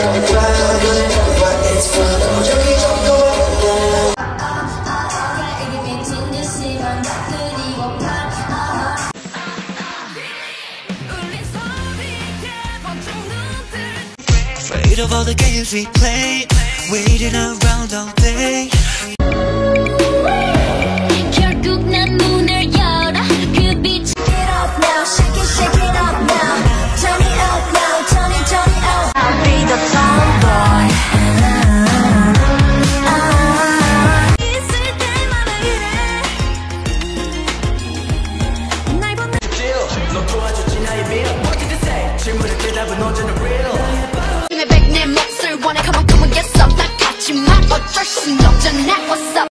Afraid of all the games we play, waiting around all day. 결국 난 문을 열어 그 빛. Shake it up now, shake it up now. Turn it up now, turn it up. I'll be the tomboy. 있을 때마다 이래. 날 보면 너 도와주지 나의 빌. What did you say? 질문에 대답은 언제나 real. 내 몫을 원해. Come on, get some. 나 같지만 어쩔 순 없잖아. What's up?